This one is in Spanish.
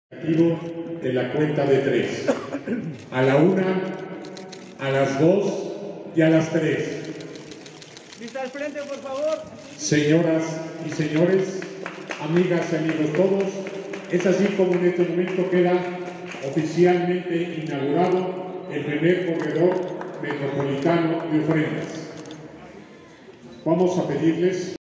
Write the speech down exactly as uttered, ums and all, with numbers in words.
De la cuenta de tres. A la una, a las dos y a las tres. Vista al frente, por favor. Señoras y señores, amigas y amigos todos, es así como en este momento queda oficialmente inaugurado el primer corredor metropolitano de ofrendas. Vamos a pedirles